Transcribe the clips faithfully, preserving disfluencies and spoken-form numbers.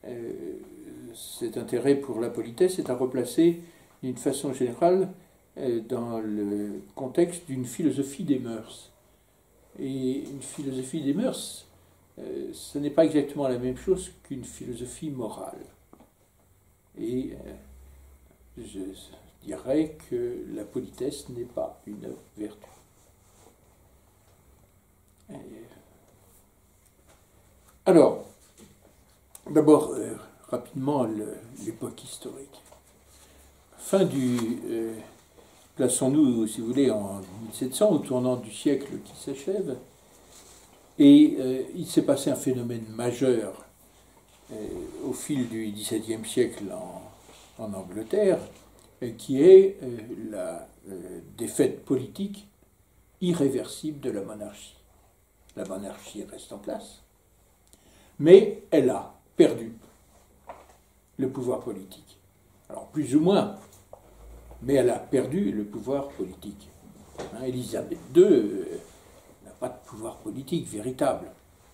euh, cet intérêt pour la politesse est à replacer d'une façon générale euh, dans le contexte d'une philosophie des mœurs. Et une philosophie des mœurs, euh, ce n'est pas exactement la même chose qu'une philosophie morale. Et euh, je dirais que la politesse n'est pas une vertu. Et, alors, d'abord, euh, rapidement, l'époque historique. Fin du... Euh, plaçons-nous, si vous voulez, en mille sept cents, au tournant du siècle qui s'achève, et euh, il s'est passé un phénomène majeur euh, au fil du dix-septième siècle en, en Angleterre, euh, qui est euh, la euh, défaite politique irréversible de la monarchie. La monarchie reste en place, mais elle a perdu le pouvoir politique. Alors, plus ou moins, mais elle a perdu le pouvoir politique. Hein, Élisabeth deux euh, n'a pas de pouvoir politique véritable.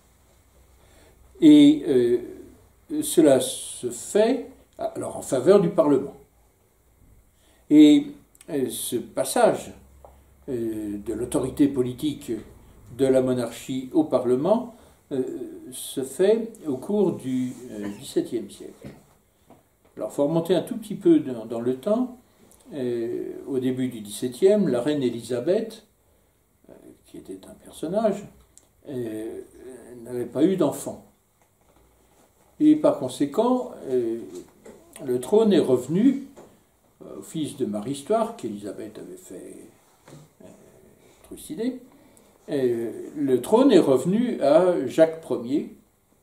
Et euh, cela se fait alors en faveur du Parlement. Et euh, ce passage euh, de l'autorité politique de la monarchie au Parlement euh, se fait au cours du euh, dix-septième siècle. Alors, il faut remonter un tout petit peu dans, dans le temps. Euh, au début du dix-septième, la reine Élisabeth, euh, qui était un personnage, euh, n'avait pas eu d'enfant. Et par conséquent, euh, le trône est revenu euh, au fils de Marie Stuart, qu'Élisabeth avait fait euh, trucider. Euh, le trône est revenu à Jacques Ier.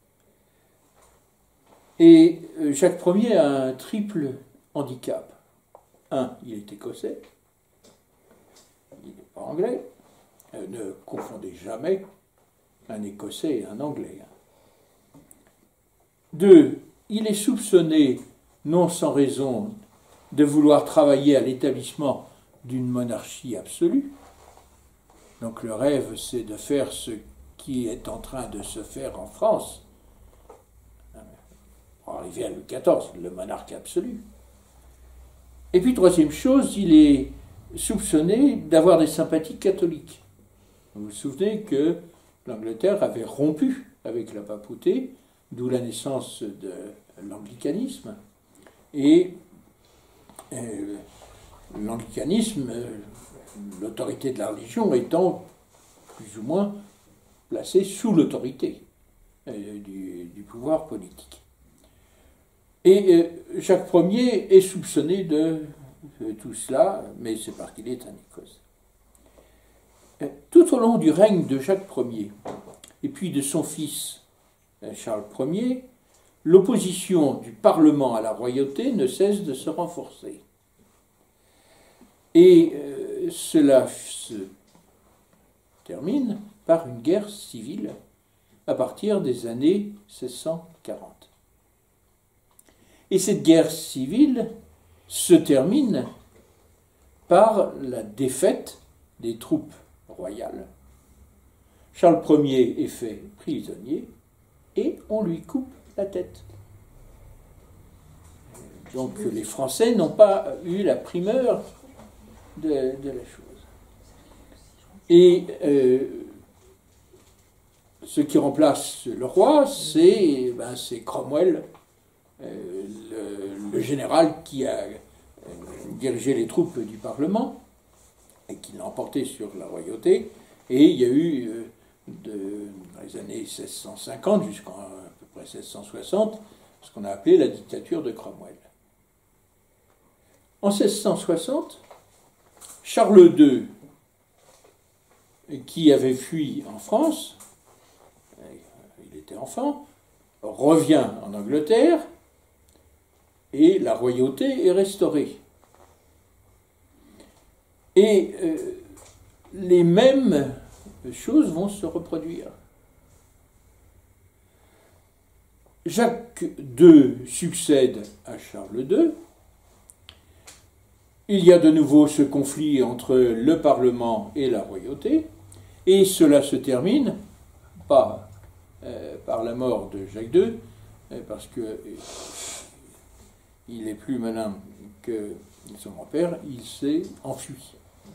Et Jacques Ier a un triple handicap. Un, il est écossais, il n'est pas anglais. Euh, ne confondez jamais un écossais et un anglais. Deux, il est soupçonné, non sans raison, de vouloir travailler à l'établissement d'une monarchie absolue. Donc le rêve, c'est de faire ce qui est en train de se faire en France, pour arriver à Louis quatorze, le monarque absolu. Et puis, troisième chose, il est soupçonné d'avoir des sympathies catholiques. Vous vous souvenez que l'Angleterre avait rompu avec la papauté, d'où la naissance de l'anglicanisme. Et euh, l'anglicanisme, euh, l'autorité de la religion étant plus ou moins placée sous l'autorité euh, du, du pouvoir politique. Et euh, Jacques Ier est soupçonné de euh, tout cela, mais c'est parce qu'il est un Écossais. Euh, tout au long du règne de Jacques Ier, et puis de son fils euh, Charles Ier, l'opposition du Parlement à la royauté ne cesse de se renforcer. Et euh, cela se termine par une guerre civile à partir des années seize cent quarante. Et cette guerre civile se termine par la défaite des troupes royales. Charles Ier est fait prisonnier et on lui coupe la tête. Donc les Français n'ont pas eu la primeur de, de la chose. Et euh, ce qui remplace le roi, c'est ben, Cromwell, euh, le, le général qui a euh, dirigé les troupes du Parlement et qui l'a emporté sur la royauté. Et il y a eu, euh, de, dans les années seize cent cinquante jusqu'à à peu près seize cent soixante, ce qu'on a appelé la dictature de Cromwell. En seize cent soixante, Charles deux, qui avait fui en France, il était enfant, revient en Angleterre et la royauté est restaurée. Et euh, les mêmes choses vont se reproduire. Jacques deux succède à Charles deux. Il y a de nouveau ce conflit entre le Parlement et la royauté, et cela se termine, pas euh, par la mort de Jacques deux, parce que il est plus malin que son grand-père, il s'est enfui.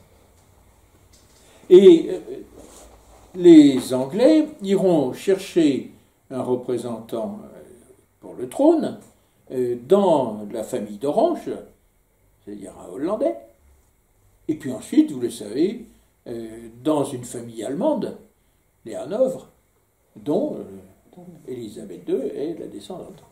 Et les Anglais iront chercher un représentant pour le trône dans la famille d'Orange, c'est-à-dire un Hollandais, et puis ensuite, vous le savez, dans une famille allemande, les Hanovre, dont Élisabeth deux est la descendante.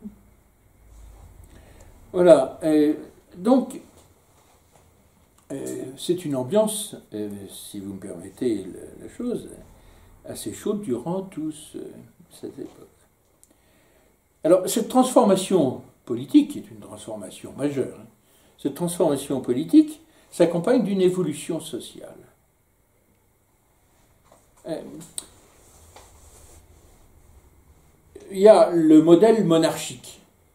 Voilà, euh, donc euh, c'est une ambiance, euh, si vous me permettez la, la chose, assez chaude durant toute euh, cette époque. Alors, cette transformation politique, qui est une transformation majeure, hein, cette transformation politique s'accompagne d'une évolution sociale. Euh, il y a le modèle monarchique.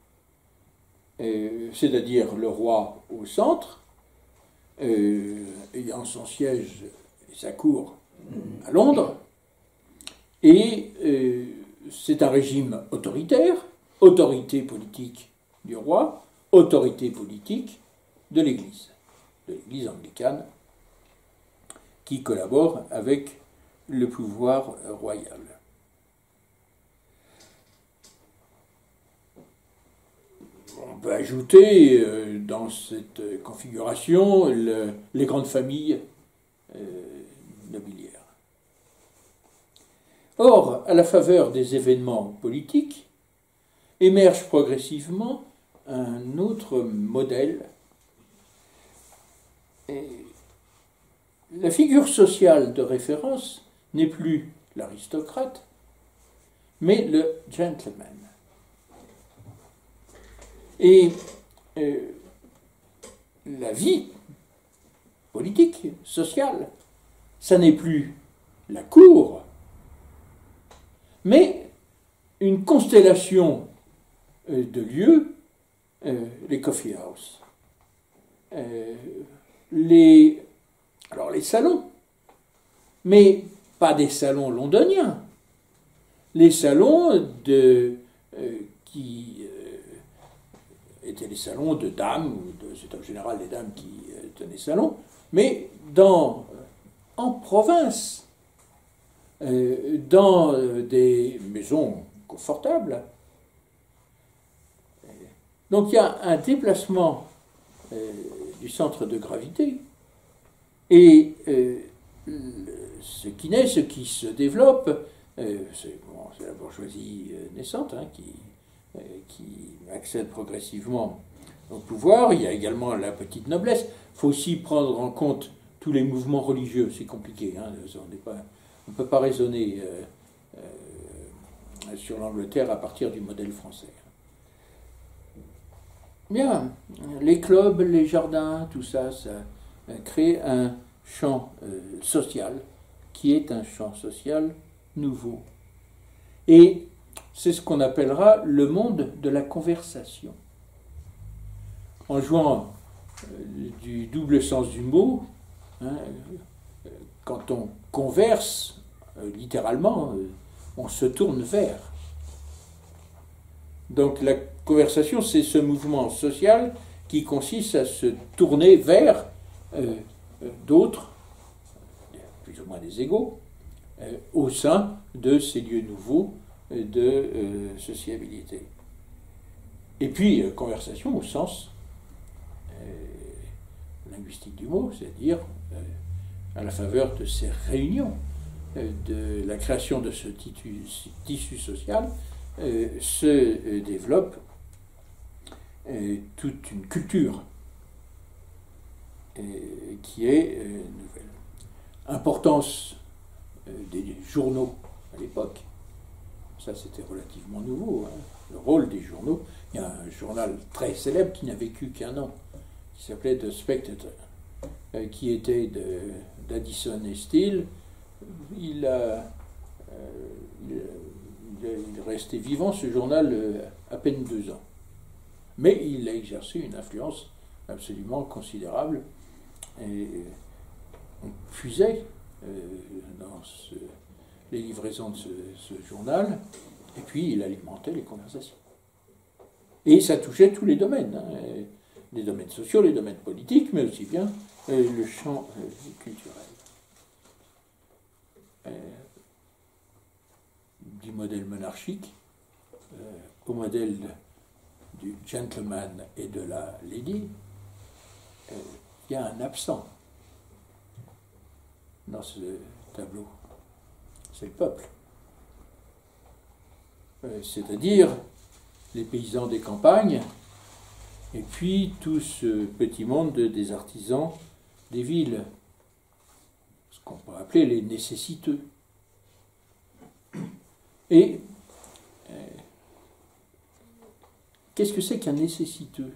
Euh, c'est-à-dire le roi au centre, euh, ayant son siège et sa cour à Londres, et euh, c'est un régime autoritaire, autorité politique du roi, autorité politique de l'Église, de l'Église anglicane, qui collabore avec le pouvoir royal. On peut ajouter euh, dans cette configuration le, les grandes familles euh, nobiliaires. Or, à la faveur des événements politiques, émerge progressivement un autre modèle. Et la figure sociale de référence n'est plus l'aristocrate, mais le gentleman. Et euh, la vie politique, sociale, ça n'est plus la cour, mais une constellation euh, de lieux, euh, les coffee house, euh, les, alors les salons, mais pas des salons londoniens, les salons de, euh, qui euh, étaient les salons de dames, ou de, c'est en général les dames qui euh, tenaient salon, mais dans, en province, euh, dans euh, des maisons confortables. Donc il y a un déplacement euh, du centre de gravité, et euh, ce qui naît, ce qui se développe, euh, c'est, bon, c'est la bourgeoisie euh, naissante hein, qui, euh, qui accède progressivement au pouvoir. Il y a également la petite noblesse. Il faut aussi prendre en compte tous les mouvements religieux. C'est compliqué, hein, on ne peut pas raisonner euh, euh, sur l'Angleterre à partir du modèle français. Bien, les clubs, les jardins, tout ça, ça crée un champ euh, social qui est un champ social nouveau. Et c'est ce qu'on appellera le monde de la conversation. En jouant euh, du double sens du mot, hein, quand on converse, euh, littéralement, euh, on se tourne vers. Donc la conversation, c'est ce mouvement social qui consiste à se tourner vers euh, d'autres, plus ou moins des égaux, euh, au sein de ces lieux nouveaux euh, de euh, sociabilité. Et puis, euh, conversation au sens euh, linguistique du mot, c'est-à-dire euh, à la faveur de ces réunions, euh, de la création de ce tissu, tissu social, euh, se euh, développe euh, toute une culture euh, qui est euh, nouvelle. Importance euh, des journaux à l'époque, ça c'était relativement nouveau, hein. Le rôle des journaux. Il y a un journal très célèbre qui n'a vécu qu'un an, qui s'appelait The Spectator, euh, qui était de, d'Addison et Steele. Il a, euh, il, il est resté vivant, ce journal, euh, à peine deux ans. Mais il a exercé une influence absolument considérable. Et on puisait euh, dans ce, les livraisons de ce, ce journal Et puis il alimentait les conversations. Et ça touchait tous les domaines, hein, les domaines sociaux, les domaines politiques, mais aussi bien euh, le champ euh, culturel. Euh, du modèle monarchique euh, au modèle du gentleman et de la lady, euh, il y a un absent dans ce tableau. C'est le peuple. Euh, c'est-à-dire les paysans des campagnes, et puis tout ce petit monde des artisans des villes, ce qu'on peut appeler les nécessiteux. Et euh, qu'est-ce que c'est qu'un nécessiteux?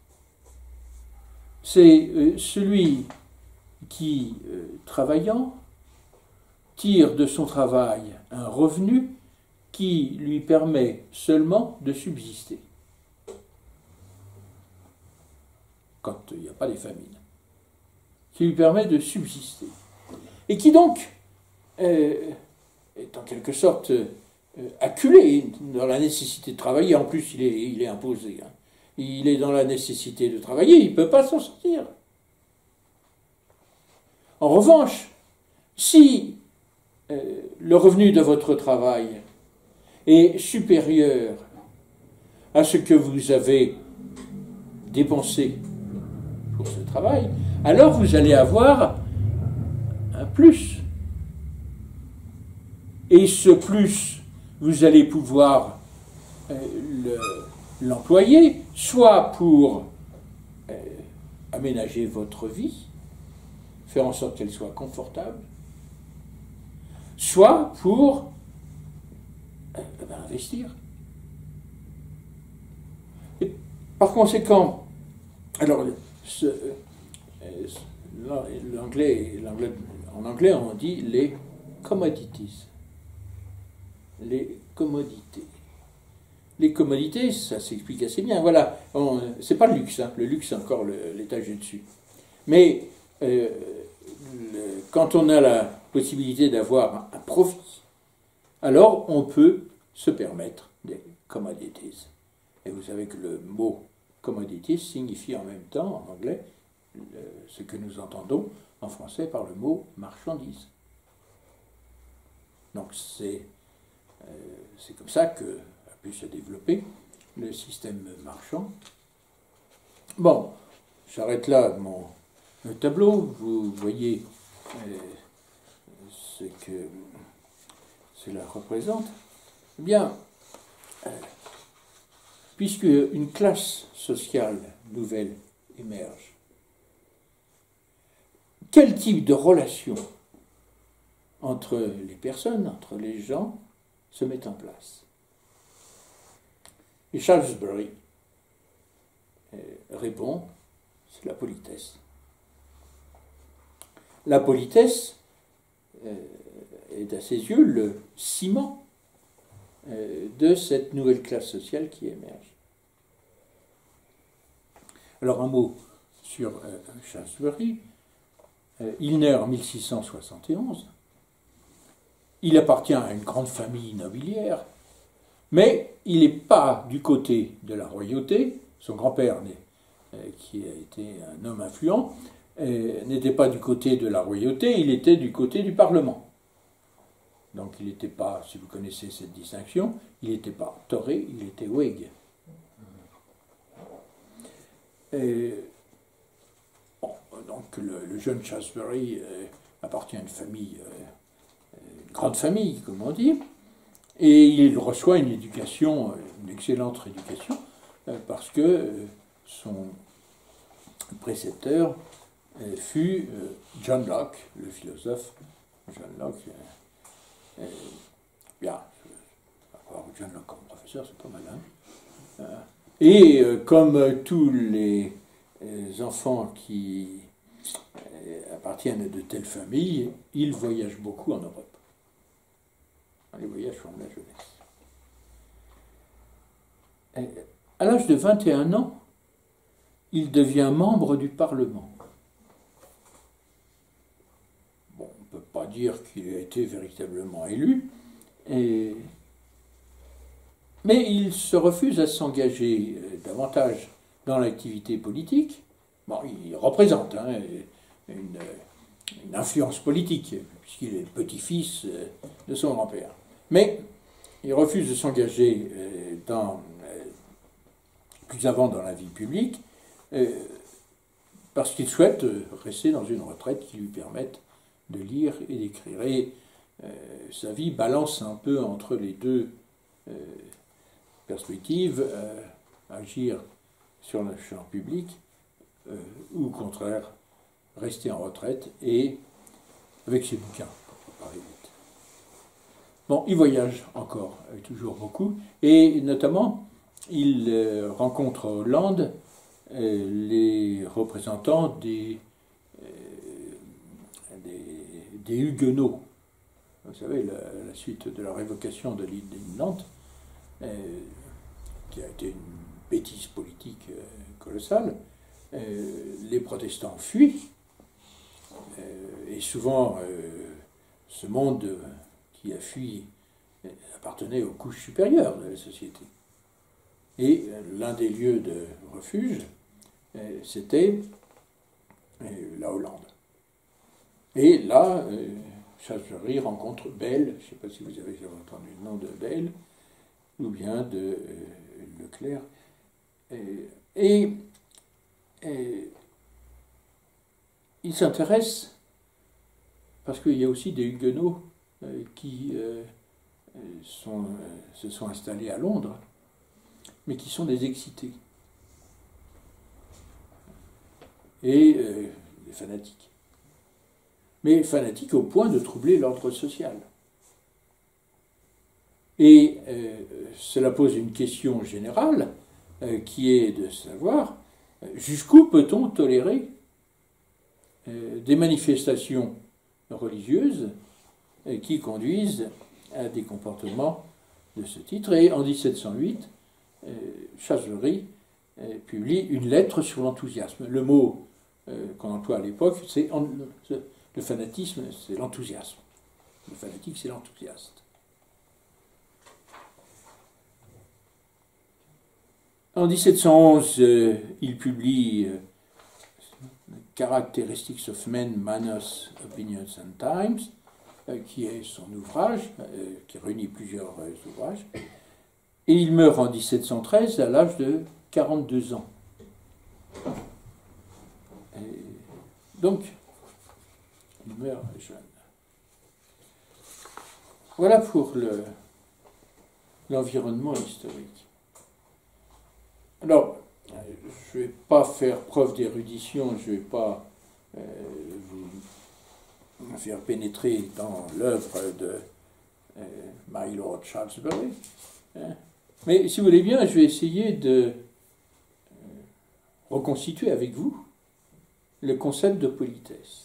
C'est euh, celui qui, euh, travaillant, tire de son travail un revenu qui lui permet seulement de subsister, quand il n'y a pas les famines, qui lui permet de subsister, et qui donc euh, est en quelque sorte euh, acculé dans la nécessité de travailler. En plus, il est, il est imposé. Hein. Il est dans la nécessité de travailler, il ne peut pas s'en sortir. En revanche, si euh, le revenu de votre travail est supérieur à ce que vous avez dépensé pour ce travail, alors vous allez avoir un plus. Et ce plus, vous allez pouvoir euh, le, l'employer, soit pour euh, aménager votre vie, faire en sorte qu'elle soit confortable, soit pour euh, ben, investir. Et par conséquent, alors, ce, euh, l'anglais, l'anglais, en anglais, on dit les commodities. Les commodités. Les commodités, ça s'explique assez bien. Voilà, c'est pas le luxe, hein. Le luxe, c'est encore le, l'étage du dessus. Mais euh, le, quand on a la possibilité d'avoir un, un profit, alors on peut se permettre des commodities. Et vous savez que le mot commodities signifie en même temps, en anglais, le, ce que nous entendons en français par le mot marchandise. Donc c'est euh, c'est comme ça que a pu se développer le système marchand. Bon, j'arrête là mon le tableau. Vous voyez euh, ce que cela représente. Eh bien, euh, puisque une classe sociale nouvelle émerge, quel type de relation entre les personnes, entre les gens, se met en place? Et Salisbury euh, répond, c'est la politesse. La politesse euh, est à ses yeux le ciment euh, de cette nouvelle classe sociale qui émerge. Alors un mot sur euh, Salisbury. Euh, il naît en mille six cent soixante et onze. Il appartient à une grande famille nobiliaire, mais il n'est pas du côté de la royauté. Son grand-père, euh, qui a été un homme influent, euh, n'était pas du côté de la royauté, il était du côté du Parlement. Donc il n'était pas, si vous connaissez cette distinction, il n'était pas Tory, il était Whig. Et, bon, donc le, le jeune Shaftesbury euh, appartient à une famille, euh, une grande famille, comme on dit, et il reçoit une éducation, une excellente éducation, euh, parce que euh, son précepteur euh, fut euh, John Locke, le philosophe. John Locke, euh, euh, bien, avoir John Locke comme professeur, c'est pas mal, hein. Euh, et euh, comme euh, tous les euh, enfants qui euh, appartiennent à de telles familles, ils voyagent beaucoup en Europe. Les voyages forment la jeunesse. Et à l'âge de vingt et un ans, il devient membre du Parlement. Bon, on ne peut pas dire qu'il a été véritablement élu, et Mais il se refuse à s'engager davantage dans l'activité politique. Bon, il représente hein, une, une influence politique, puisqu'il est le petit-fils de son grand-père. Mais il refuse de s'engager dans, plus avant dans la vie publique, parce qu'il souhaite rester dans une retraite qui lui permette de lire et d'écrire. Et euh, sa vie balance un peu entre les deux euh, perspectives, euh, agir sur le champ public, euh, ou au contraire, rester en retraite et avec ses bouquins, pour parler vite. Bon, il voyage encore, euh, toujours beaucoup, et notamment, il euh, rencontre à Hollande euh, les représentants des des Huguenots. Vous savez, la, la suite de la révocation de l'île de Nantes, euh, qui a été une bêtise politique euh, colossale, euh, les protestants fuient, euh, et souvent euh, ce monde qui a fui appartenait aux couches supérieures de la société. Et euh, l'un des lieux de refuge, euh, c'était euh, la Hollande. Et là, euh, Champchery rencontre Belle, je ne sais pas si vous avez entendu le nom de Belle, ou bien de euh, Leclerc. Et, et, et il s'intéresse, parce qu'il y a aussi des Huguenots euh, qui euh, sont, euh, se sont installés à Londres, mais qui sont des excités. Et euh, des fanatiques. Mais fanatique au point de troubler l'ordre social. Et euh, cela pose une question générale, euh, qui est de savoir jusqu'où peut-on tolérer euh, des manifestations religieuses euh, qui conduisent à des comportements de ce titre. Et en dix-sept cent huit, euh, Champchery euh, publie une lettre sur l'enthousiasme. Le mot euh, qu'on emploie à l'époque, c'est... En, le fanatisme, c'est l'enthousiasme. Le fanatique, c'est l'enthousiaste. En dix-sept cent onze, euh, il publie euh, Characteristics of Men, Manners, Opinions and Times, euh, qui est son ouvrage, euh, qui réunit plusieurs euh, ouvrages. Et il meurt en dix-sept cent treize à l'âge de quarante-deux ans. Et donc, il meurt jeune. Voilà pour le, l'environnement historique. Alors, je ne vais pas faire preuve d'érudition, je ne vais pas euh, vous faire pénétrer dans l'œuvre de euh, My Lord Shaftesbury. Hein. Mais si vous voulez bien, je vais essayer de euh, reconstituer avec vous le concept de politesse.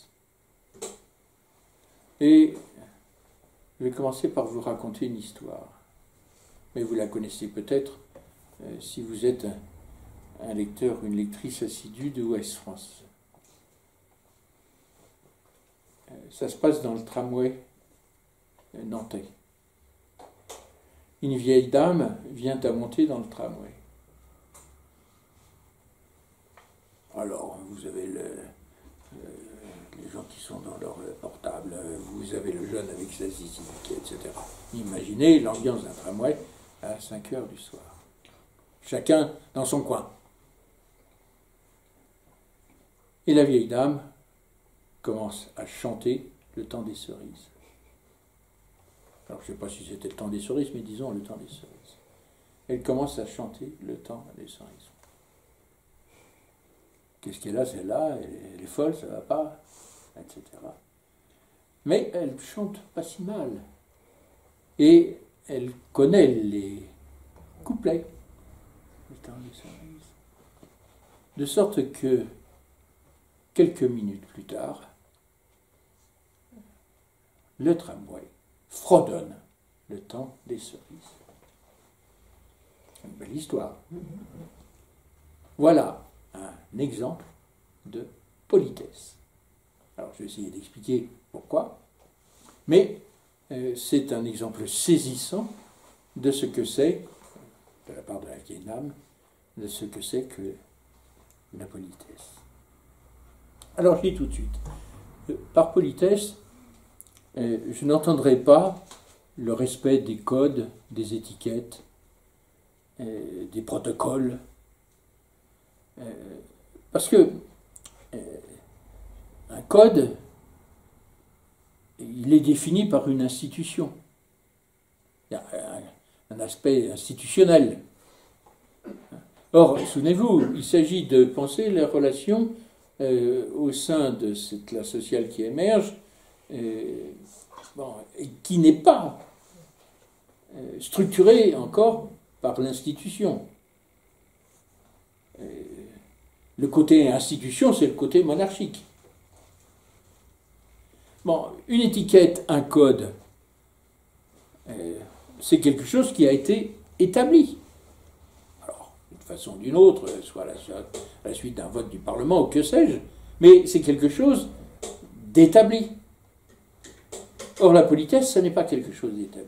Et je vais commencer par vous raconter une histoire. Mais vous la connaissez peut-être euh, si vous êtes un, un lecteur ou une lectrice assidue de Ouest France. Euh, ça se passe dans le tramway euh, nantais. Une vieille dame vient à monter dans le tramway. Alors, vous avez le... le les gens qui sont dans leur portable, vous avez le jeune avec sa zizi, et cetera. Imaginez l'ambiance d'un tramway à cinq heures du soir. Chacun dans son coin. Et la vieille dame commence à chanter le temps des cerises. Alors je ne sais pas si c'était le temps des cerises, mais disons le temps des cerises. Elle commence à chanter le temps des cerises. Qu'est-ce qu'elle a, celle-là? Elle est folle, ça ne va pas, et cetera. Mais elle chante pas si mal. Et elle connaît les couplets. Le temps des cerises. De sorte que, quelques minutes plus tard, le tramway fredonne le temps des cerises. Une belle histoire. Voilà un exemple de politesse. Alors, je vais essayer d'expliquer pourquoi, mais euh, c'est un exemple saisissant de ce que c'est de la part de la vieille dame, de ce que c'est que la politesse. Alors je dis tout de suite, par politesse, euh, je n'entendrai pas le respect des codes, des étiquettes, euh, des protocoles, euh, parce que euh, un code, il est défini par une institution. Il y a un, un aspect institutionnel. Or, souvenez-vous, il s'agit de penser les relations euh, au sein de cette classe sociale qui émerge, euh, bon, et qui n'est pas euh, structurée encore par l'institution. Euh, le côté institution, c'est le côté monarchique. Bon, une étiquette, un code, euh, c'est quelque chose qui a été établi. Alors, d'une façon ou d'une autre, soit à la, à la suite d'un vote du Parlement ou que sais-je, mais c'est quelque chose d'établi. Or, la politesse, ce n'est pas quelque chose d'établi.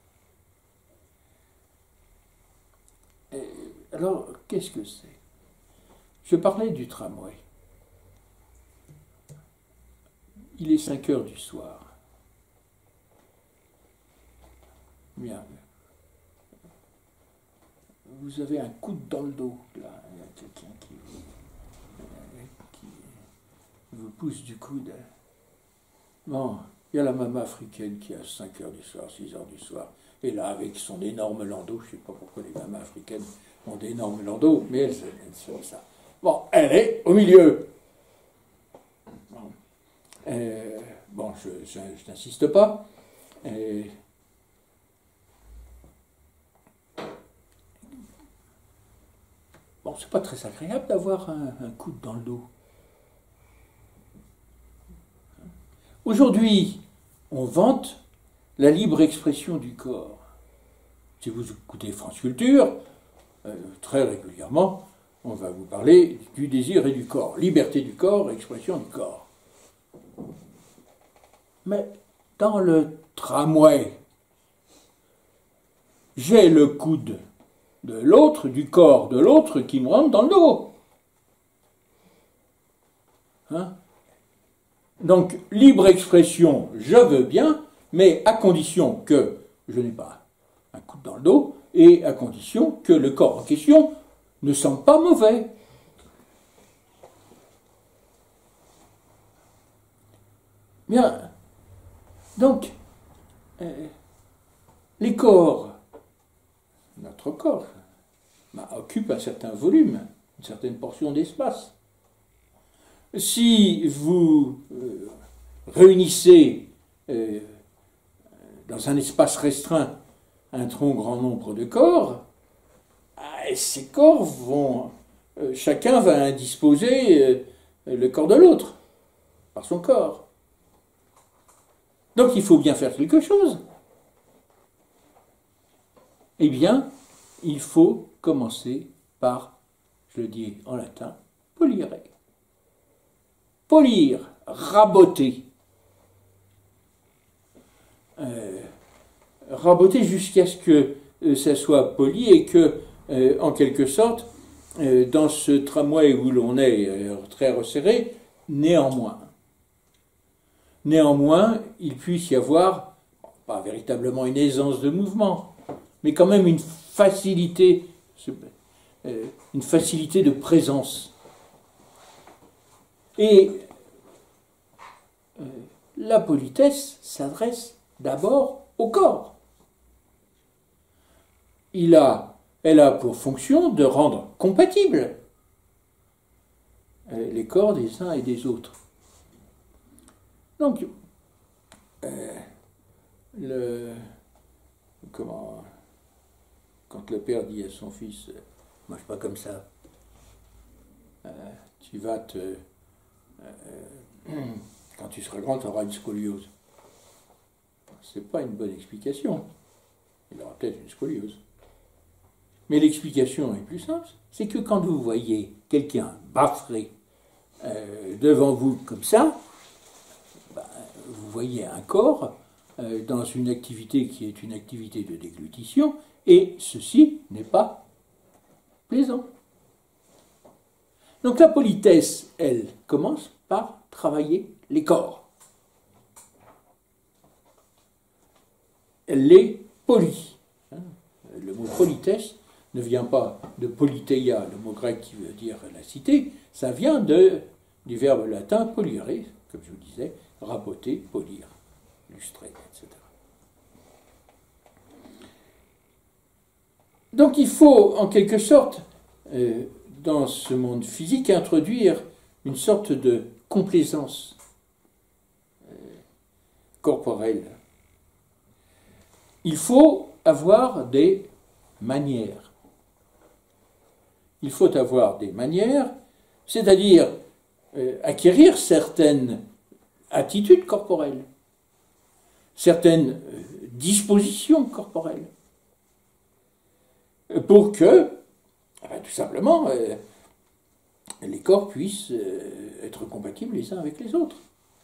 Euh, alors, qu'est-ce que c'est? Je parlais du tramway. Il est cinq heures du soir. Bien. Vous avez un coude dans le dos, là. Il y a quelqu'un qui, qui vous pousse du coude. Bon, il y a la maman africaine qui a cinq heures du soir, six heures du soir. Et là, avec son énorme landau, je ne sais pas pourquoi les mamans africaines ont d'énormes landaux, mais elles, elles sont ça. Bon, elle est au milieu. Bon. Euh, bon, je, je, je n'insiste pas. Euh, bon, c'est pas très agréable d'avoir un, un coude dans le dos. Aujourd'hui, on vante la libre expression du corps. Si vous écoutez France Culture, euh, très régulièrement, on va vous parler du désir et du corps. Liberté du corps, expression du corps. Mais dans le tramway, j'ai le coude de l'autre, du corps de l'autre qui me rentre dans le dos. Hein? Donc, libre expression, je veux bien, mais à condition que je n'ai pas un coude dans le dos et à condition que le corps en question ne sent pas mauvais. Bien. Donc, euh, les corps, notre corps, bah, occupe un certain volume, une certaine portion d'espace. Si vous euh, réunissez euh, dans un espace restreint un trop grand nombre de corps, euh, ces corps vont, euh, chacun va indisposer euh, le corps de l'autre par son corps. Donc il faut bien faire quelque chose. Eh bien, il faut commencer par, je le dis en latin, polire. Polir, raboter. Euh, raboter jusqu'à ce que euh, ça soit poli et que, euh, en quelque sorte, euh, dans ce tramway où l'on est euh, très resserré, néanmoins, néanmoins, il puisse y avoir, pas véritablement une aisance de mouvement, mais quand même une facilité, euh, une facilité de présence. Et euh, la politesse s'adresse d'abord au corps. Il a, elle a pour fonction de rendre compatibles euh, les corps des uns et des autres. Donc, euh, le, comment, quand le père dit à son fils, « mange pas comme ça, euh, tu vas te... Euh, quand tu seras grand, tu auras une scoliose. » C'est pas une bonne explication. Il aura peut-être une scoliose. Mais l'explication est plus simple, c'est que quand vous voyez quelqu'un bafrer euh, devant vous comme ça, ben, vous voyez un corps euh, dans une activité qui est une activité de déglutition, et ceci n'est pas plaisant. Donc la politesse, elle, commence par travailler les corps. Elle les polit. Le mot politesse ne vient pas de politeia, le mot grec qui veut dire la cité, ça vient de, du verbe latin polire, comme je vous disais, raboter, polir, lustrer, et cetera. Donc il faut, en quelque sorte, euh, dans ce monde physique, introduire une sorte de complaisance euh, corporelle. Il faut avoir des manières. Il faut avoir des manières, c'est-à-dire euh, acquérir certaines attitudes corporelles, certaines euh, dispositions corporelles, pour que, eh bien, tout simplement, euh, les corps puissent euh, être compatibles les uns avec les autres.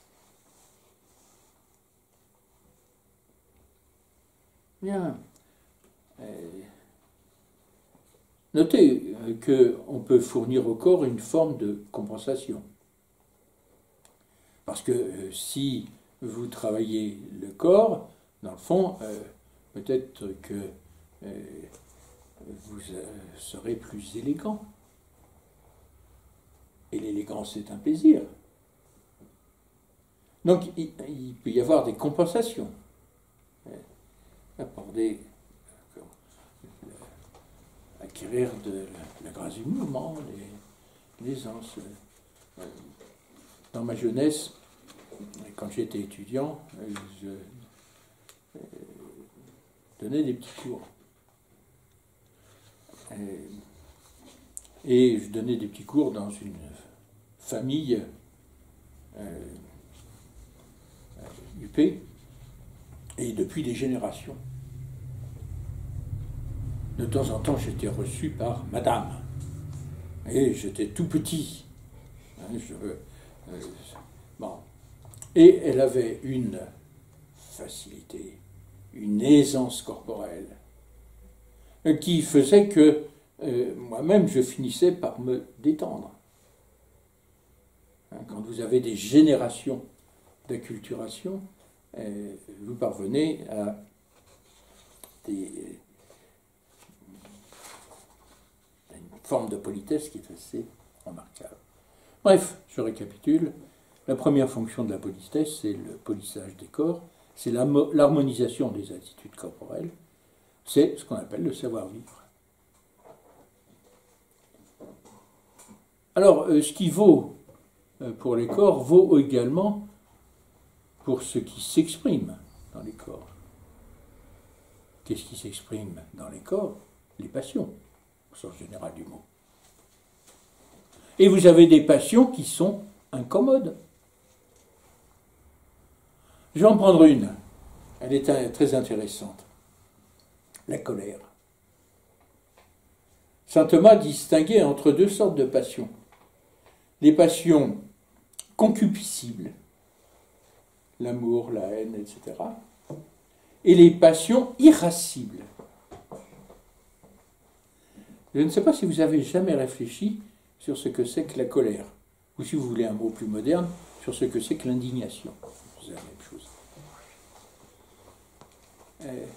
Bien. Euh, notez qu'on peut fournir au corps une forme de compensation. Parce que euh, si vous travaillez le corps, dans le fond, euh, peut-être que euh, vous euh, serez plus élégant. Et l'élégance est un plaisir. Donc il, il peut y avoir des compensations. Apporter, acquérir de la grâce du mouvement, l'aisance. Dans ma jeunesse, quand j'étais étudiant, je donnais des petits cours. Et je donnais des petits cours dans une famille euh, U P, et depuis des générations. De temps en temps, j'étais reçu par madame, et j'étais tout petit. Hein, je, euh, bon. Et elle avait une facilité, une aisance corporelle, qui faisait que euh, moi-même, je finissais par me détendre. Hein, quand vous avez des générations d'acculturation, euh, vous parvenez à des, à une forme de politesse qui est assez remarquable. Bref, je récapitule. La première fonction de la politesse, c'est le polissage des corps, c'est l'harmonisation des attitudes corporelles, c'est ce qu'on appelle le savoir-vivre. Alors, ce qui vaut pour les corps vaut également pour ce qui s'exprime dans les corps. Qu'est-ce qui s'exprime dans les corps? Les passions, au sens général du mot. Et vous avez des passions qui sont incommodes. Je vais en prendre une. Elle est très intéressante. La colère. Saint Thomas distinguait entre deux sortes de passions. Les passions concupiscibles, l'amour, la haine, et cetera, et les passions irascibles. Je ne sais pas si vous avez jamais réfléchi sur ce que c'est que la colère, ou si vous voulez un mot plus moderne, sur ce que c'est que l'indignation. C'est la même chose. Euh,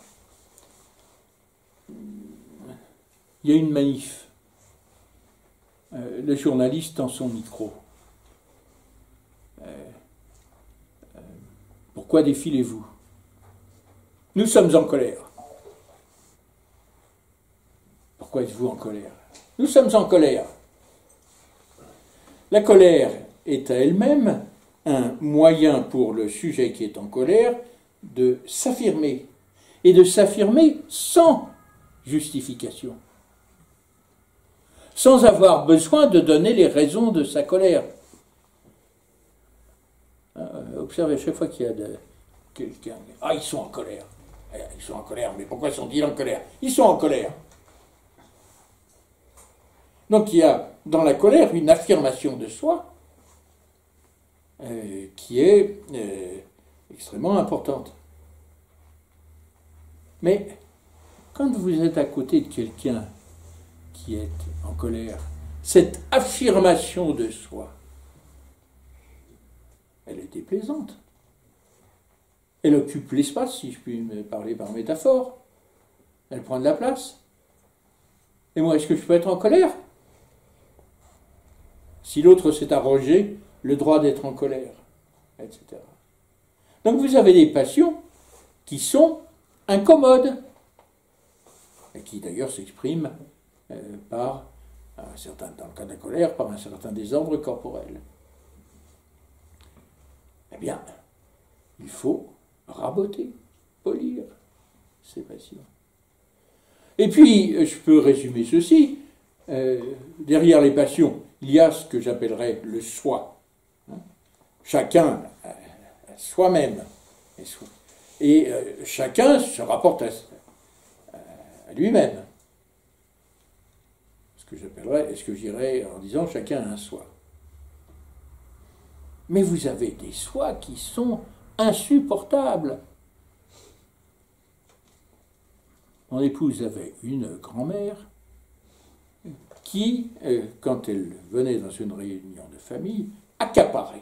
il y a une manif. Euh, le journaliste tend son micro. Euh, euh, pourquoi défilez-vous? Nous sommes en colère. Pourquoi êtes-vous en colère? Nous sommes en colère. La colère est à elle-même un moyen pour le sujet qui est en colère de s'affirmer, et de s'affirmer sans justification, sans avoir besoin de donner les raisons de sa colère. Observez à chaque fois qu'il y a de, quelqu'un... Ah, ils sont en colère. Ils sont en colère, mais pourquoi sont-ils en colère? Ils sont en colère. Donc il y a dans la colère une affirmation de soi euh, qui est euh, extrêmement importante. Mais quand vous êtes à côté de quelqu'un qui est en colère, cette affirmation de soi, elle est déplaisante. Elle occupe l'espace, si je puis me parler par métaphore. Elle prend de la place. Et moi, est-ce que je peux être en colère? Si l'autre s'est arrogé le droit d'être en colère, et cetera. Donc vous avez des passions qui sont incommodes, et qui d'ailleurs s'expriment euh, par un certain, dans le cas de la colère, par un certain désordre corporel. Eh bien, il faut raboter, polir ces passions. Et puis, je peux résumer ceci, euh, derrière les passions, il y a ce que j'appellerais le soi. Hein, chacun à, à soi-même. Et, so et euh, chacun se rapporte à, à, à lui-même. Ce que j'appellerais, ce que je dirais en disant chacun a un soi. Mais vous avez des sois qui sont insupportables. Mon épouse avait une grand-mère qui, euh, quand elle venait dans une réunion de famille, accaparait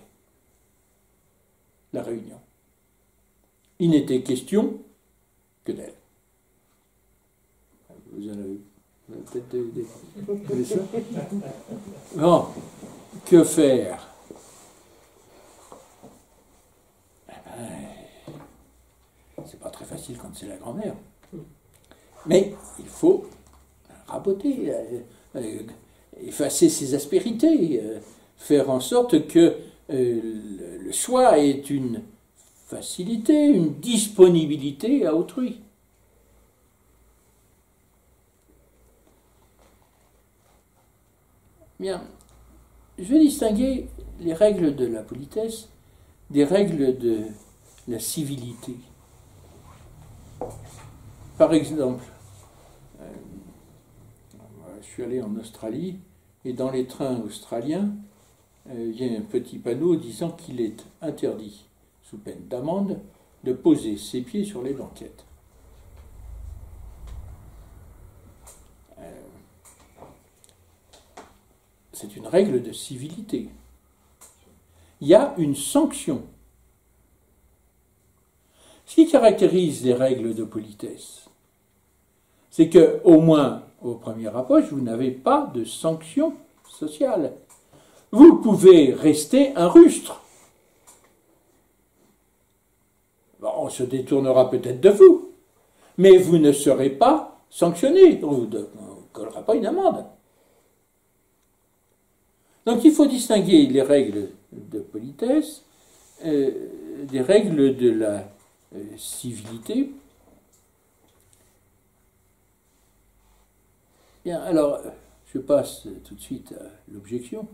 la réunion. Il n'était question que d'elle. Vous en avez peut-être des... des... ça bon, que faire? Eh ben, c'est pas très facile quand c'est la grand-mère. Mais il faut raboter, euh, euh, effacer ses aspérités, euh, faire en sorte que euh, le, le soi ait une facilité, une disponibilité à autrui. Bien, je vais distinguer les règles de la politesse des règles de la civilité. Par exemple, euh, je suis allé en Australie et dans les trains australiens, euh, il y a un petit panneau disant qu'il est interdit, sous peine d'amende, de poser ses pieds sur les banquettes. Euh, c'est une règle de civilité. Il y a une sanction. Ce qui caractérise les règles de politesse, c'est que, au moins au premier approche, vous n'avez pas de sanction sociale. Vous pouvez rester un rustre. Bon, on se détournera peut-être de vous, mais vous ne serez pas sanctionné. On ne vous collera pas une amende. Donc il faut distinguer les règles de politesse euh, des règles de la euh, civilité. Bien, alors, je passe tout de suite à l'objection.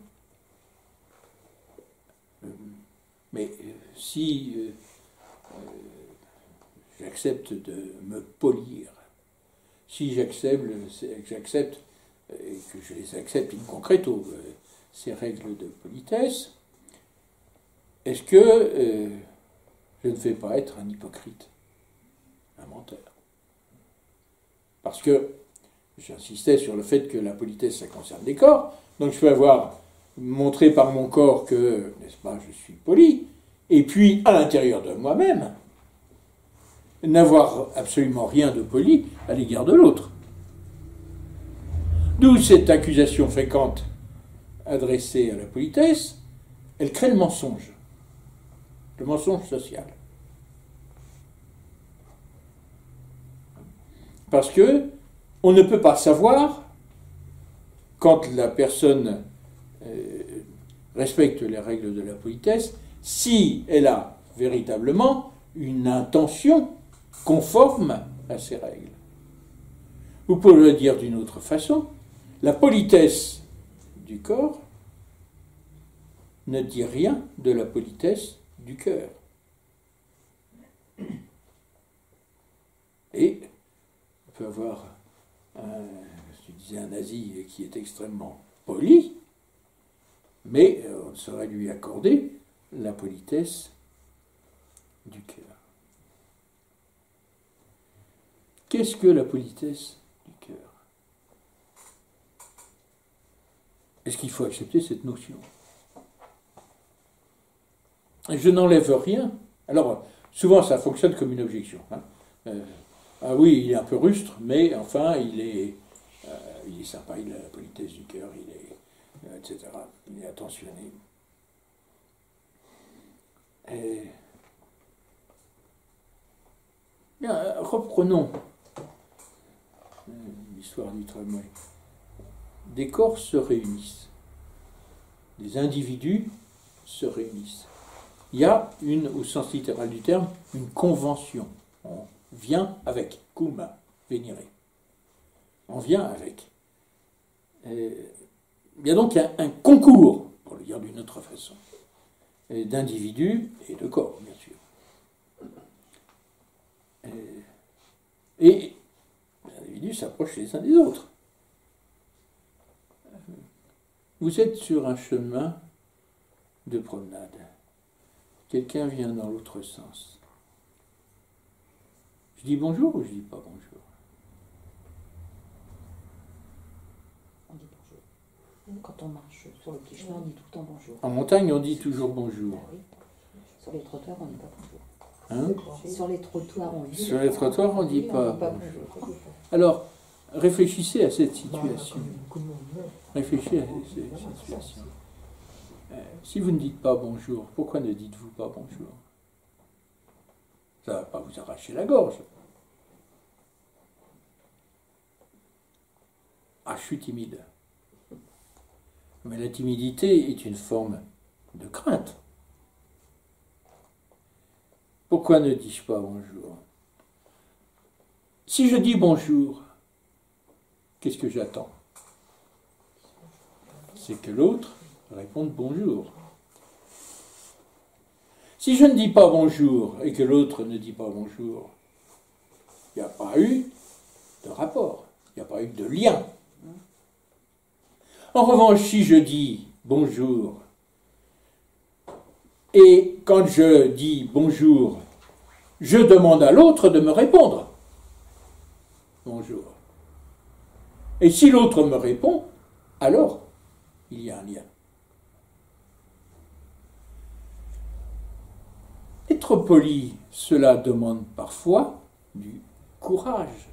Euh, mais euh, si euh, euh, j'accepte de me polir, si j'accepte, j'accepte et que je les accepte in concreto, euh, ces règles de politesse, est-ce que euh, je ne vais pas être un hypocrite, un menteur? Parce que j'insistais sur le fait que la politesse, ça concerne les corps, donc je peux avoir montré par mon corps que, n'est-ce pas, je suis poli, et puis à l'intérieur de moi-même, n'avoir absolument rien de poli à l'égard de l'autre. D'où cette accusation fréquente adressée à la politesse, elle crée le mensonge, le mensonge social. Parce que on ne peut pas savoir, quand la personne euh, respecte les règles de la politesse, si elle a véritablement une intention conforme à ces règles. Vous pouvez le dire d'une autre façon, la politesse du corps ne dit rien de la politesse du cœur. Et on peut avoir un, je disais un nazi qui est extrêmement poli, mais on saurait lui accorder la politesse du cœur. Qu'est-ce que la politesse du cœur? est-ce qu'il faut accepter cette notion? Je n'enlève rien. Alors, souvent, ça fonctionne comme une objection. Hein. Euh, ah oui, il est un peu rustre, mais enfin, il est, euh, il est sympa, il a la politesse du cœur, il est, euh, et cetera. Il est attentionné. Et... Bien, reprenons l'histoire du tramway. Des corps se réunissent. Des individus se réunissent. Il y a une, au sens littéral du terme, une convention. On vient avec, cum, venire. On vient avec. Et il y a donc un, un concours, pour le dire d'une autre façon, d'individus et de corps, bien sûr. Et, et les individus s'approchent les uns des autres. Vous êtes sur un chemin de promenade. Quelqu'un vient dans l'autre sens. Je dis bonjour ou je dis pas bonjour? On dit bonjour. Quand on marche sur le petit chemin, on dit tout le temps bonjour. En montagne, on dit toujours bonjour. Ah oui. Sur les trottoirs, on dit pas bonjour. Hein? Sur les trottoirs, on dit. Sur les trottoirs, on dit pas bonjour. Alors, réfléchissez à cette situation. Réfléchissez à cette situation. Euh, si vous ne dites pas bonjour, pourquoi ne dites-vous pas bonjour? Ça ne va pas vous arracher la gorge. Ah, je suis timide. Mais la timidité est une forme de crainte. Pourquoi ne dis-je pas bonjour? Si je dis bonjour, qu'est-ce que j'attends? C'est que l'autre réponde bonjour. Si je ne dis pas bonjour et que l'autre ne dit pas bonjour, il n'y a pas eu de rapport, il n'y a pas eu de lien. En revanche, si je dis bonjour, et quand je dis bonjour, je demande à l'autre de me répondre bonjour. Et si l'autre me répond, alors il y a un lien. Être poli, cela demande parfois du courage.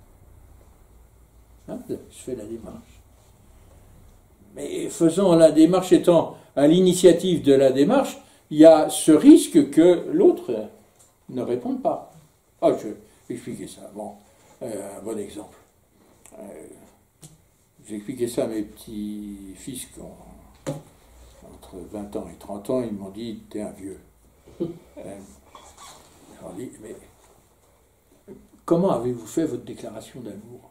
Hein, je fais la démarche. Mais faisant la démarche, étant à l'initiative de la démarche, il y a ce risque que l'autre ne réponde pas. Ah, je vais expliquer ça. Bon, euh, un bon exemple. Euh, J'ai expliqué ça à mes petits-fils qui ont entre vingt ans et trente ans. Ils m'ont dit, t'es un vieux. Euh, je leur dis, mais comment avez-vous fait votre déclaration d'amour?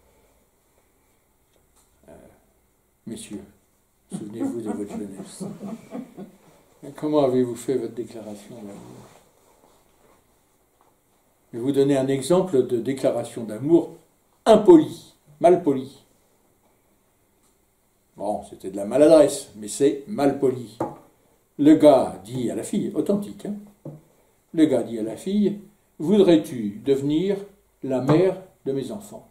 euh, Messieurs, souvenez-vous de votre jeunesse. Comment avez-vous fait votre déclaration d'amour? Je vais vous donner un exemple de déclaration d'amour impolie, mal polie. Bon, c'était de la maladresse, mais c'est mal poli. Le gars dit à la fille, authentique, hein, le gars dit à la fille, voudrais-tu devenir la mère de mes enfants?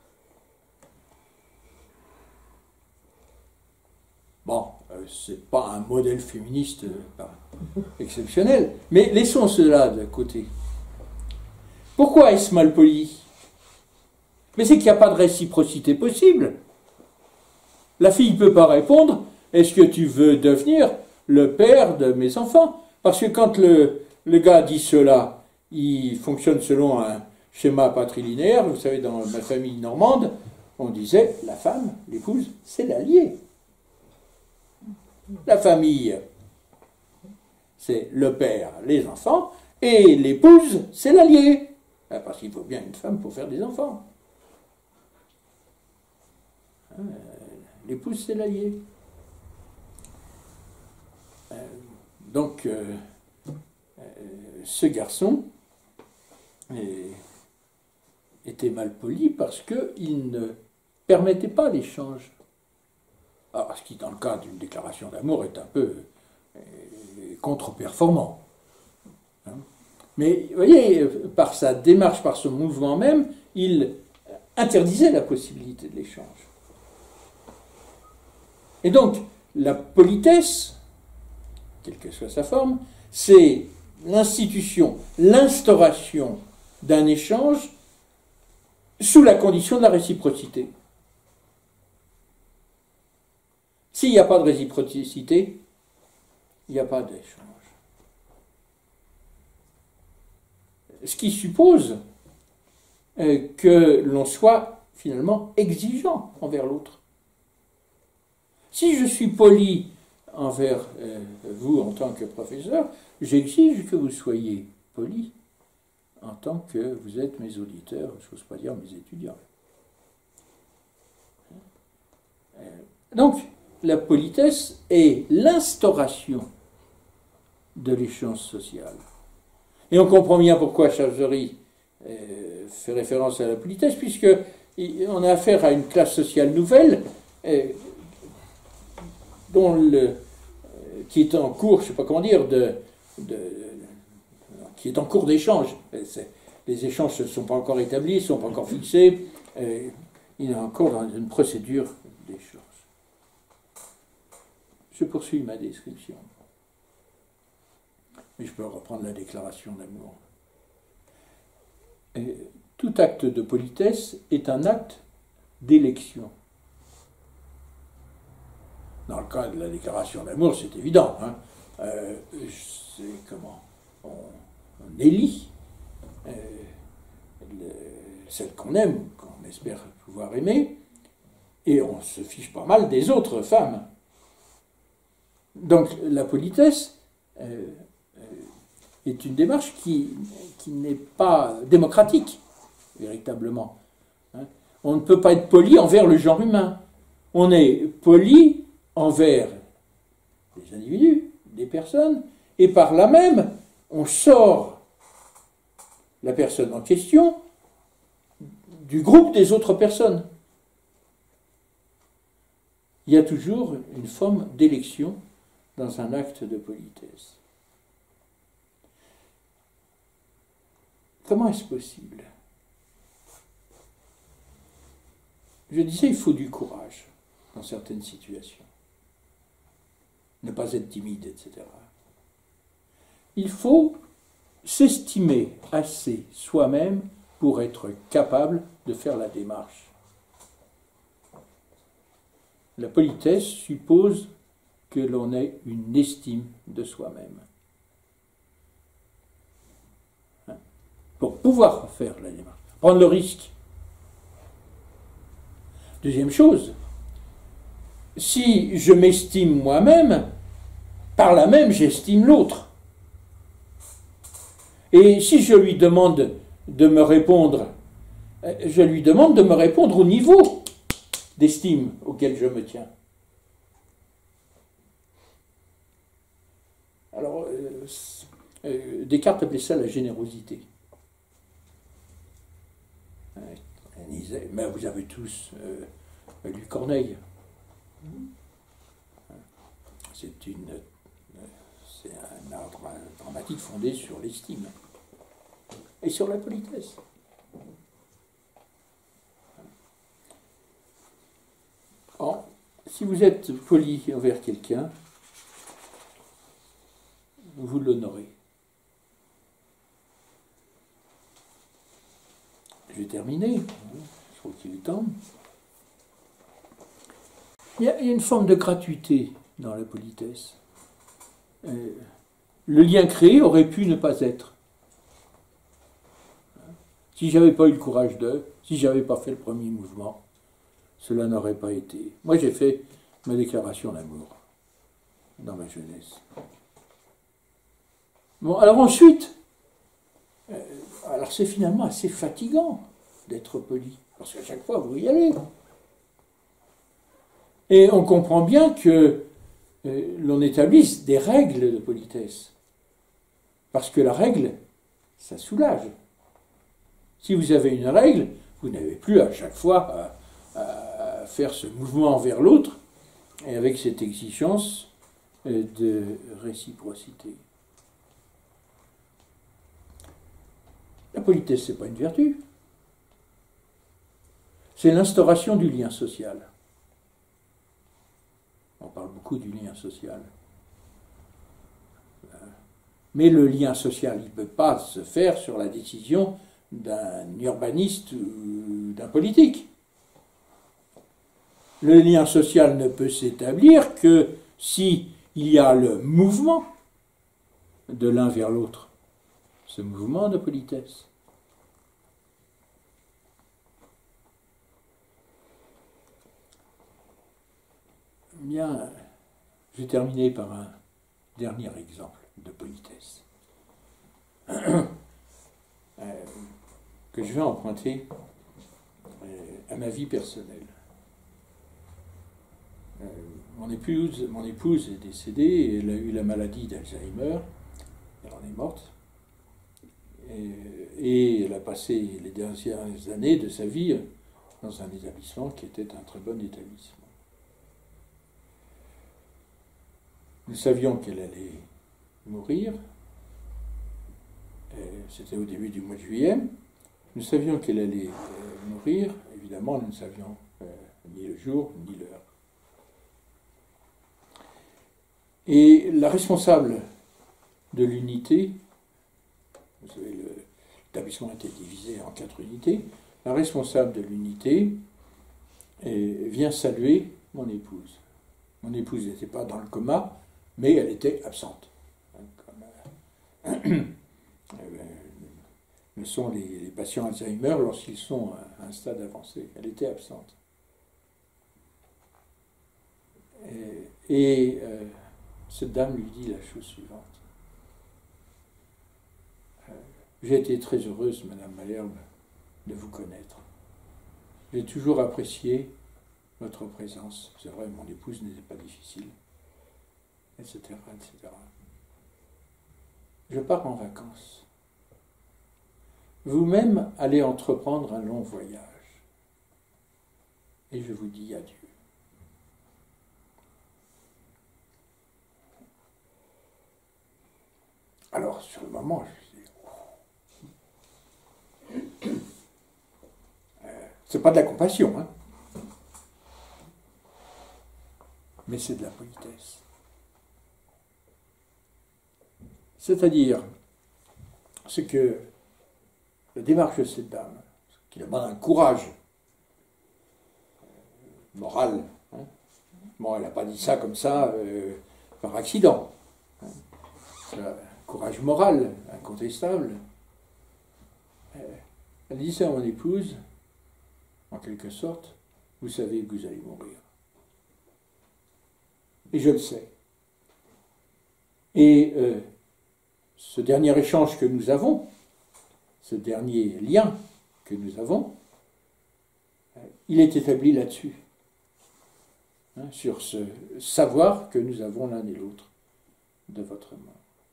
Bon, euh, c'est pas un modèle féministe euh, exceptionnel, mais laissons cela de côté. Pourquoi est-ce mal poli? Mais c'est qu'il n'y a pas de réciprocité possible. La fille ne peut pas répondre, est-ce que tu veux devenir le père de mes enfants? Parce que quand le, le gars dit cela, il fonctionne selon un schéma patrilinéaire. Vous savez, dans ma famille normande, on disait, la femme, l'épouse, c'est l'allié. La famille, c'est le père, les enfants, et l'épouse, c'est l'allié. Parce qu'il faut bien une femme pour faire des enfants. L'épouse, c'est l'allié. Euh, donc, euh, euh, ce garçon euh, était mal poli parce qu'il ne permettait pas l'échange. Alors, ce qui, dans le cas d'une déclaration d'amour, est un peu euh, contre-performant. Hein. Mais, vous voyez, par sa démarche, par son mouvement même, il interdisait la possibilité de l'échange. Et donc, la politesse, quelle que soit sa forme, c'est l'institution, l'instauration d'un échange sous la condition de la réciprocité. S'il n'y a pas de réciprocité, il n'y a pas d'échange. Ce qui suppose euh, que l'on soit finalement exigeant envers l'autre. Si je suis poli envers euh, vous en tant que professeur, j'exige que vous soyez poli en tant que vous êtes mes auditeurs, je n'ose pas dire mes étudiants. Euh, donc, la politesse est l'instauration de l'échange social. Et on comprend bien pourquoi Chauvery euh, fait référence à la politesse, puisqu'on a affaire à une classe sociale nouvelle euh, dont le, euh, qui est en cours, je ne sais pas comment dire, de, de, de, qui est en cours d'échange. Les échanges ne sont pas encore établis, ne sont pas encore fixés. Euh, il est encore dans une procédure d'échange. Je poursuis ma description. Mais je peux reprendre la déclaration d'amour. Et tout acte de politesse est un acte d'élection. Dans le cas de la déclaration d'amour, c'est évident. Hein. Euh, c'est comment on, on élit euh, le, celle qu'on aime, qu'on espère pouvoir aimer, et on se fiche pas mal des autres femmes. Donc la politesse euh, est une démarche qui, qui n'est pas démocratique, véritablement. Hein. On ne peut pas être poli envers le genre humain. On est poli envers les individus, des personnes, et par là même, on sort la personne en question du groupe des autres personnes. Il y a toujours une forme d'élection dans un acte de politesse. Comment est-ce possible? Je disais, il faut du courage dans certaines situations. Ne pas être timide, et cetera. Il faut s'estimer assez soi-même pour être capable de faire la démarche. La politesse suppose que l'on ait une estime de soi-même. Hein? Pour pouvoir faire la démarche, prendre le risque. Deuxième chose, si je m'estime moi-même, par là même j'estime l'autre. Et si je lui demande de me répondre, je lui demande de me répondre au niveau d'estime auquel je me tiens. Alors, euh, euh, Descartes appelait ça la générosité. Euh, disait, mais vous avez tous euh, lu Corneille. C'est une, c'est un art dramatique fondé sur l'estime et sur la politesse. Or, si vous êtes poli envers quelqu'un, vous l'honorez. Je vais terminer. Je crois qu'il est temps. Il y a une forme de gratuité dans la politesse. Euh, le lien créé aurait pu ne pas être. Si j'avais pas eu le courage de, si j'avais pas fait le premier mouvement, cela n'aurait pas été. Moi, j'ai fait ma déclaration d'amour dans ma jeunesse. Bon, alors ensuite, euh, alors c'est finalement assez fatigant d'être poli, parce qu'à chaque fois, vous y allez. Et on comprend bien que euh, l'on établisse des règles de politesse, parce que la règle, ça soulage. Si vous avez une règle, vous n'avez plus à chaque fois à, à faire ce mouvement vers l'autre, et avec cette exigence euh, de réciprocité. La politesse, ce n'est pas une vertu. C'est l'instauration du lien social. beaucoup du lien social. Mais le lien social, il ne peut pas se faire sur la décision d'un urbaniste ou d'un politique. Le lien social ne peut s'établir que si il y a le mouvement de l'un vers l'autre, ce mouvement de politesse. Bien, je vais terminer par un dernier exemple de politesse, euh, que je vais emprunter euh, à ma vie personnelle. Euh, mon épouse, mon épouse est décédée, elle a eu la maladie d'Alzheimer, elle en est morte, et, et elle a passé les dernières années de sa vie dans un établissement qui était un très bon établissement. Nous savions qu'elle allait mourir, c'était au début du mois de juillet, nous savions qu'elle allait mourir, évidemment nous ne savions euh, ni le jour ni l'heure. Et la responsable de l'unité, vous savez, l'établissement était divisé en quatre unités, la responsable de l'unité eh, vient saluer mon épouse. Mon épouse n'était pas dans le coma, mais elle était absente. Comme, euh, le sont les, les patients Alzheimer lorsqu'ils sont à un stade avancé. Elle était absente. Et, et euh, cette dame lui dit la chose suivante. Euh, J'ai été très heureuse, Madame Malherbe, de vous connaître. J'ai toujours apprécié votre présence. C'est vrai, mon épouse n'était pas difficile, et cetera, et cetera. Je pars en vacances. Vous-même allez entreprendre un long voyage. Et je vous dis adieu. Alors, sur le moment, je me dis, oh. euh, c'est pas de la compassion, hein, mais c'est de la politesse. C'est-à-dire, ce que la démarche de cette dame, qui demande un courage moral, hein. Bon, elle n'a pas dit ça comme ça euh, par accident. Hein. C'est un courage moral, incontestable. Elle dit ça à mon épouse, en quelque sorte, vous savez que vous allez mourir. Et je le sais. Et euh, ce dernier échange que nous avons, ce dernier lien que nous avons, il est établi là-dessus, hein, sur ce savoir que nous avons l'un et l'autre de votre mort.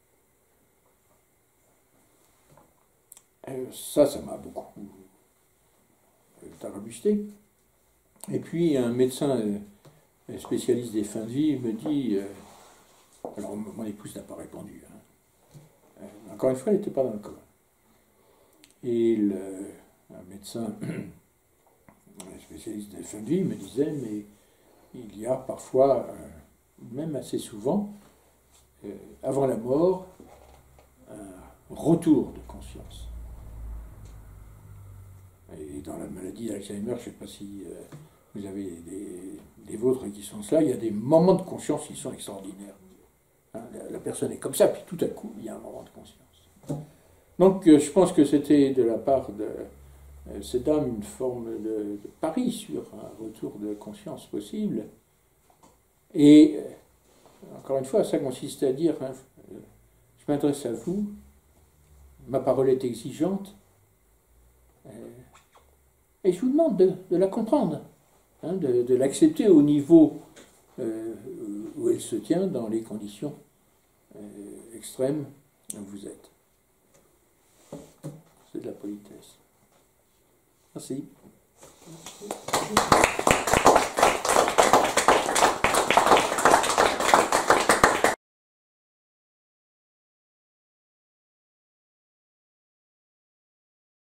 Et ça, ça m'a beaucoup tarabusté. Et puis un médecin spécialiste des fins de vie me dit, euh, alors mon épouse n'a pas répondu, hein. euh, encore une fois, elle n'était pas dans le coma. Et le, un médecin un spécialiste des fins de vie me disait, mais il y a parfois, euh, même assez souvent, euh, avant la mort, un retour de conscience. Et dans la maladie d'Alzheimer, je ne sais pas si euh, vous avez des, des vôtres qui sont cela, il y a des moments de conscience qui sont extraordinaires. Hein, la, la personne est comme ça, puis tout à coup, il y a un moment de conscience. Donc, euh, je pense que c'était de la part de euh, cette dame une forme de, de pari sur un retour de conscience possible. Et, euh, encore une fois, ça consiste à dire, hein, euh, je m'adresse à vous, ma parole est exigeante, euh, et je vous demande de, de la comprendre, hein, de, de l'accepter au niveau euh, où elle se tient, dans les conditions euh, extrêmes où vous êtes. C'est de la politesse. Merci. Merci.